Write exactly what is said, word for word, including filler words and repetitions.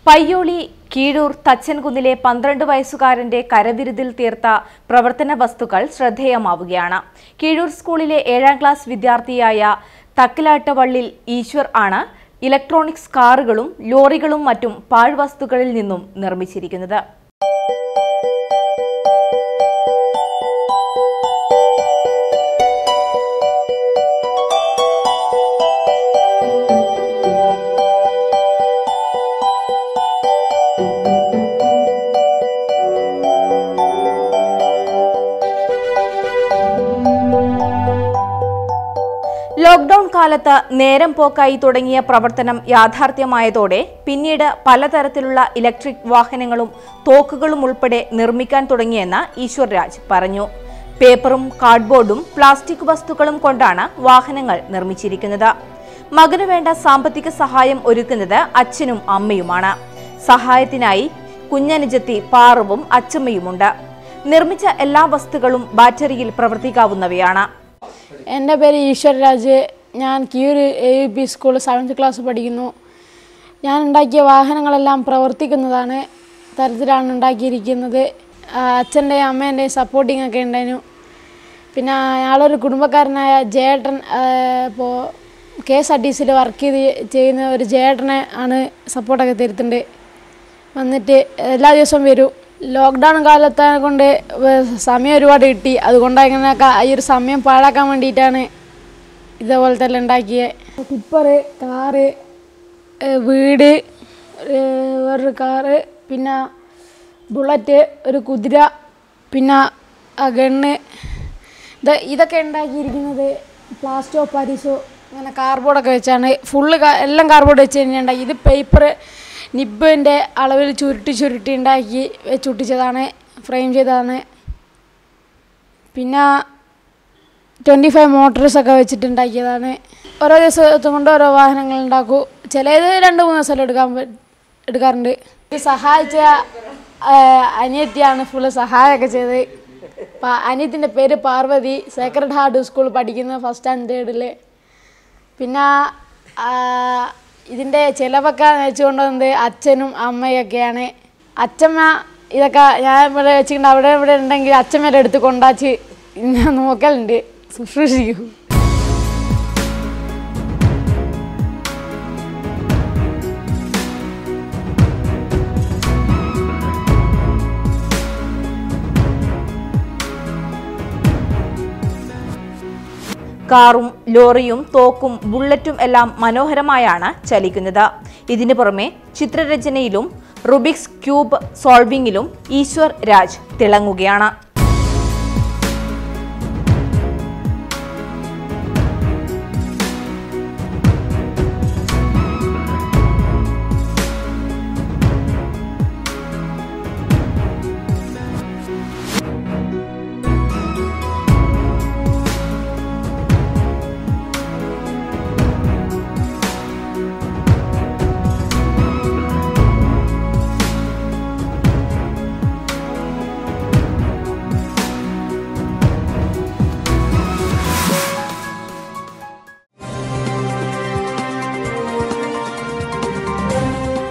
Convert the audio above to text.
പയ്യോളി കീഴൂർ തച്ചൻകുന്നിലെ പന്ത്രണ്ട് വയസ്സുകാരന്റെ കരവിരുതിൽ തീർത്ത പ്രവർത്തന വസ്തുക്കൾ ശ്രദ്ധേയമാവുകയാണ്. കീഴൂർ സ്കൂളിലെ ഏഴാം ക്ലാസ് വിദ്യാർത്ഥിയായ തക്കിലാട്ടവള്ളിൽ ഈശ്വർ ആണ് ഇലക്ട്രോണിക്സ് കാറുകളും ലോറികളും മറ്റും പാഴ്വസ്തുക്കളിൽ നിന്നും നിർമ്മിച്ചിരിക്കുന്നത്. ലോക്ക്ഡൌൺ കാലത്ത് നേരം പോക്കായി തുടങ്ങിയ പ്രവർത്തനം യാഥാർത്ഥ്യമായതോടെ പിന്നീട് പലതരത്തിലുള്ള ഇലക്ട്രിക് വാഹനങ്ങളും തോക്കുകളും ഉൾപ്പെടെ നിർമ്മിക്കാൻ തുടങ്ങിയെന്ന് ഈശ്വർ രാജ് പറഞ്ഞു. പേപ്പറും കാർഡ്ബോർഡും പ്ലാസ്റ്റിക് വസ്തുക്കളും കൊണ്ടാണ് വാഹനങ്ങൾ നിർമ്മിച്ചിരിക്കുന്നത്. മകനു വേണ്ട സാമ്പത്തിക സഹായം ഒരുക്കുന്നത് അച്ഛനും അമ്മയുമാണ്. സഹായത്തിനായി കുഞ്ഞനുജത്തി പാറുവും അച്ചമ്മയുമുണ്ട്. നിർമ്മിച്ച എല്ലാ വസ്തുക്കളും ബാറ്ററിയിൽ പ്രവർത്തിക്കാവുന്നവയാണ്. എൻ്റെ പേര് ഈശ്വർ രാജ്. ഞാൻ Keezhur A U P school seventh class പഠിക്കുന്നു. ഞാൻ ഉണ്ടാക്കിയ വാഹനങ്ങളെല്ലാം പ്രവർത്തിക്കുന്നതാണ് തരത്തിലാണ് ഉണ്ടാക്കിയിരിക്കുന്നത്. അച്ഛൻ്റെയും അമ്മേൻ്റെയും സപ്പോർട്ടിങ് ഒക്കെ ഉണ്ടായിരുന്നു. പിന്നെ ഞങ്ങളൊരു കുടുംബക്കാരനായ ജേട്ടൻ ഇപ്പോൾ കെ എസ് ആർ ടി സിയിൽ വർക്ക് ചെയ്ത് ചെയ്യുന്ന ഒരു ജേട്ടനെ ആണ് സപ്പോർട്ടൊക്കെ തരുത്തുണ്ട്. വന്നിട്ട് എല്ലാ ദിവസവും വരും. ലോക്ക്ഡൗൺ കാലത്തെ കൊണ്ട് സമയം ഒരുപാട് കിട്ടി. അതുകൊണ്ട് അങ്ങനെയൊക്കെ ഈ ഒരു സമയം പാഴാക്കാൻ വേണ്ടിയിട്ടാണ് ഇതേപോലെ തന്നെ ഉണ്ടാക്കിയത്. ടിപ്പറ്, കാറ്, വീട്, വേറൊരു കാറ്, പിന്നെ ബുള്ളറ്റ്, ഒരു കുതിര, പിന്നെ ഗണ്ണ്, ഇത് ഇതൊക്കെ ഉണ്ടാക്കിയിരിക്കുന്നത് പ്ലാസ്റ്റോ പാരീസോ അങ്ങനെ കാർബോർഡൊക്കെ വെച്ചാണ്. ഫുള്ള് എല്ലാം കാർബോർഡ് വെച്ച് തന്നെ ഉണ്ടാക്കി. ഇത് പേപ്പർ നിബിൻ്റെ അളവിൽ ചുരുട്ടി ചുരുട്ടി ഉണ്ടാക്കി വെച്ചൊട്ടിച്ചതാണ്, ഫ്രെയിം ചെയ്തതാണ്. പിന്നെ ട്വൻറ്റി ഫൈവ് മോട്ടോഴ്സൊക്കെ വെച്ചിട്ടുണ്ടാക്കിയതാണ്. ഓരോ ദിവസം കൊണ്ട് ഓരോ വാഹനങ്ങൾ ഉണ്ടാക്കും. ചിലത് രണ്ട് മൂന്ന് ദിവസം എടുക്കാൻ എടുക്കാറുണ്ട്. സഹായിച്ച അനിയത്തിയാണ് ഫുള്ള് സഹായമൊക്കെ ചെയ്തത്. അനിയത്തിൻ്റെ പേര് പാർവതി. സേക്രഡ് ഹാർട്ട് സ്കൂൾ പഠിക്കുന്നത് ഫസ്റ്റ് ആൻഡ് തേർഡിൽ. പിന്നെ ഇതിൻ്റെ ചിലവൊക്കെ വെച്ചുകൊണ്ടുവന്നത് അച്ഛനും അമ്മയൊക്കെയാണ്. അച്ഛമ്മ ഇതൊക്കെ ഞാൻ ഇവിടെ വെച്ചിട്ടുണ്ട്. അവിടെ ഇവിടെ ഉണ്ടെങ്കിൽ അച്ഛമ്മയുടെ അടുത്ത് കൊണ്ടാച്ച് ഞാൻ നോക്കലുണ്ട്, ശുശ്രൂഷിക്കും. കാറും ലോറിയും തോക്കും ബുള്ളറ്റും എല്ലാം മനോഹരമായാണ് ചലിക്കുന്നത്. ഇതിനു പുറമെ ചിത്രരചനയിലും റുബിക്സ് ക്യൂബ് സോൾവിംഗിലും ഈശ്വർ രാജ് തിളങ്ങുകയാണ്.